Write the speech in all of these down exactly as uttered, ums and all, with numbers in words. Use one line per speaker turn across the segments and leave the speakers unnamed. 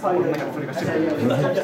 心の中でそれが知らない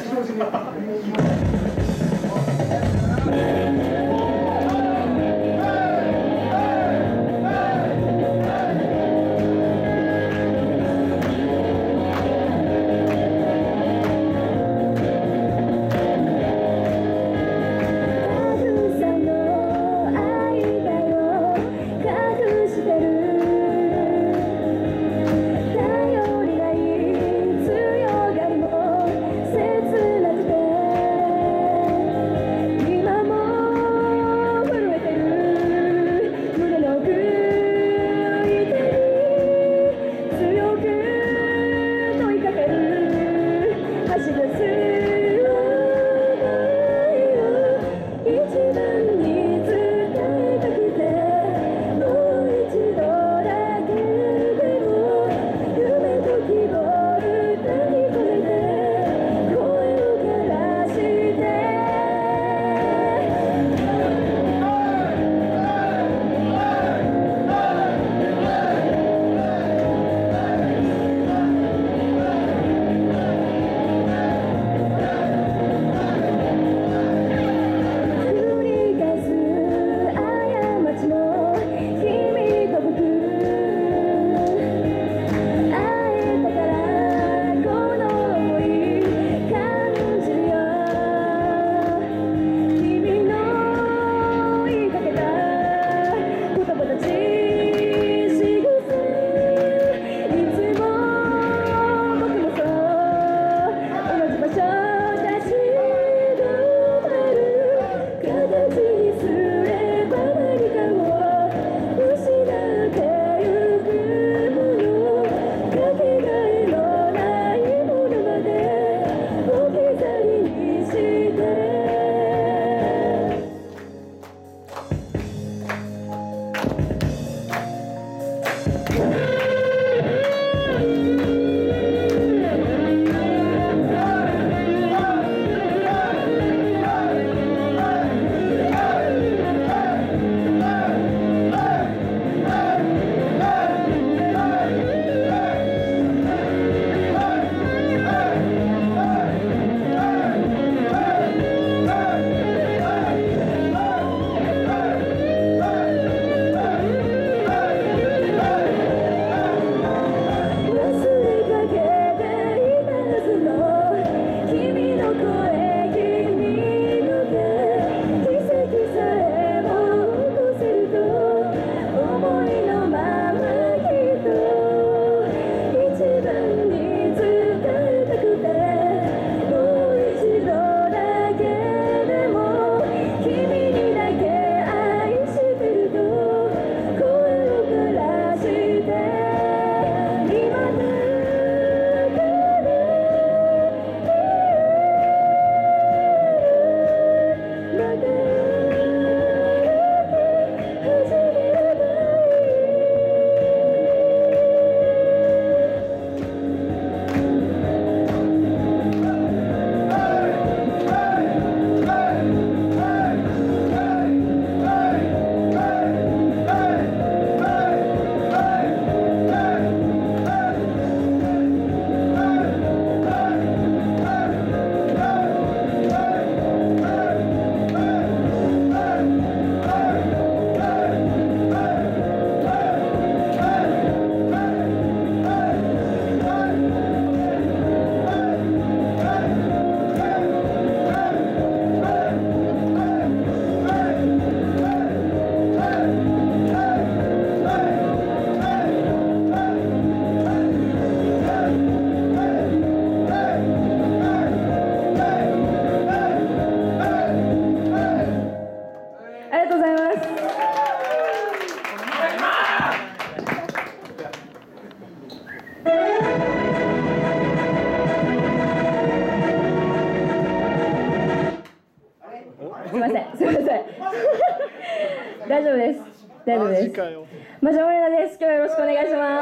大丈夫です。大丈夫です。マジョモレナです。今日はよろしくお願いします。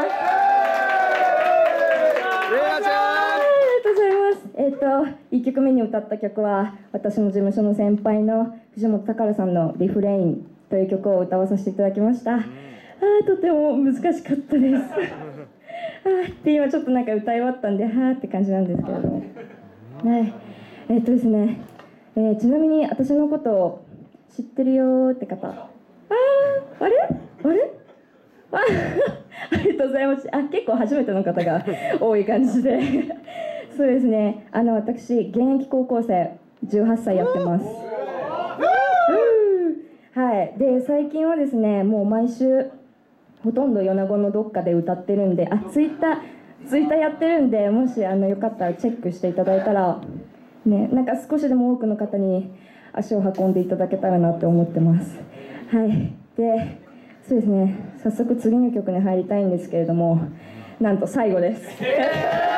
レイナちゃん。
ありがとうございます。えっといっきょくめに歌った曲は私の事務所の先輩の藤本宝さんのリフレインという曲を歌わさせていただきました。あーとても難しかったです。 ーって今ちょっとなんか歌い終わったんではーって感じなんですけれども、はいえっとですね、えー、ちなみに私のことを知ってるよーって方、あーあれあれあありがとうございます。あ、結構初めての方が多い感じでそうですね、あの私現役高校生じゅうはっさいやってます。はい、で最近はですね、もう毎週ほとんど米子のどっかで歌ってるんで、あ、ツイッターツイッターやってるんで、もしあのよかったらチェックしていただいたらね、なんか少しでも多くの方に足を運んでいただけたらなって思ってます。はい、でそうですね、早速次の曲に入りたいんですけれども、なんと最後です。え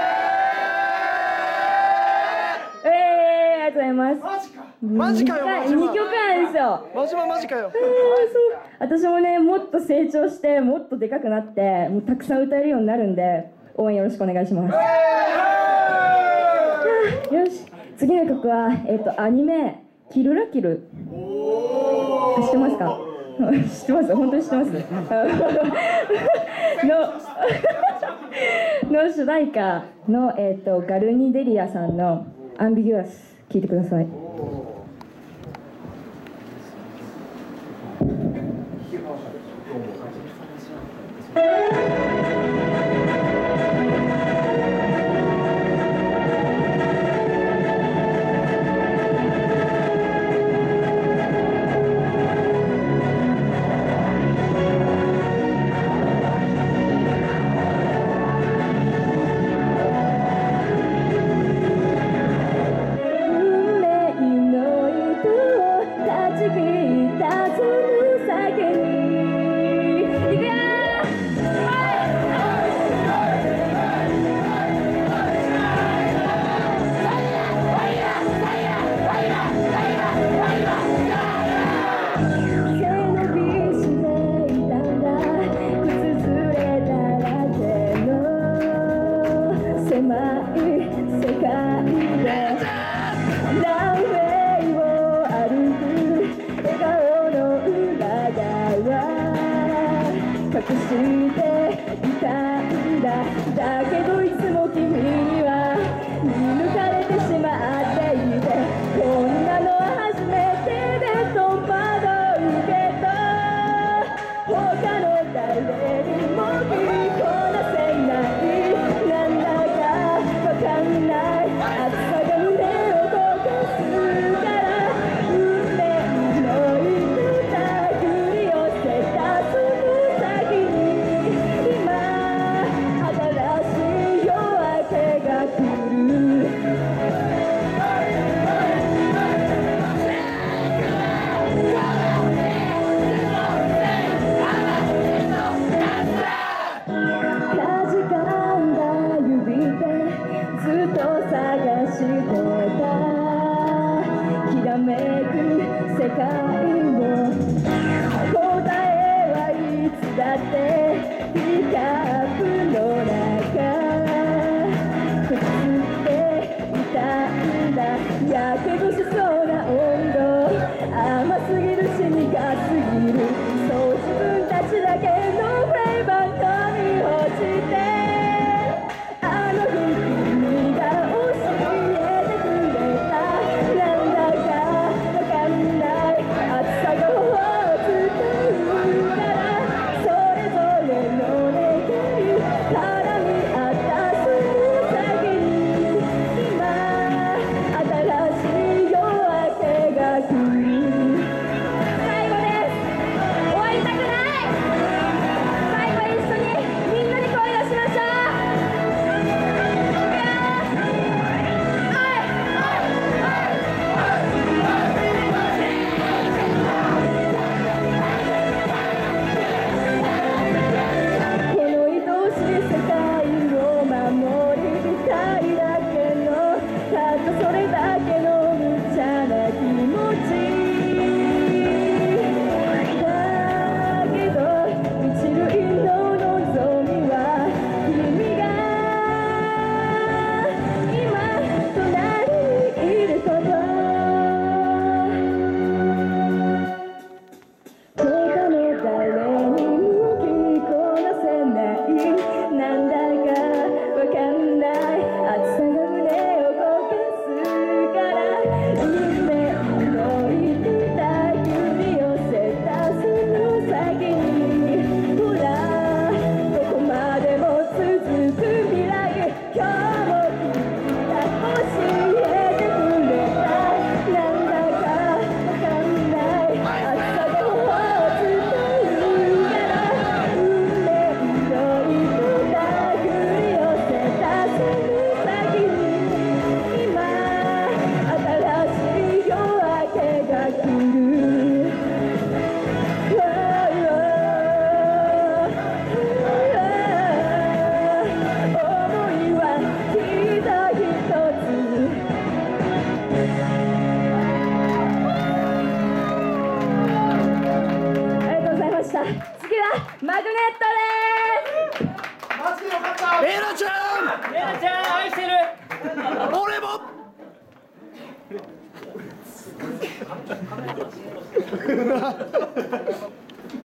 ー、ありがとうございます。
マジかマジかよマジ
にきょくなんですよ。
マジママジかよ。
えー、そう私もね、もっと成長してもっとでかくなってもうたくさん歌えるようになるんで、応援よろしくお願いします。よし、次の曲は、えー、とアニメ「キルラキル」知ってますか？知ってます？本当に知ってますのの主題歌の、えー、とガルニデリアさんの「アンビギュアス」聴いてください。「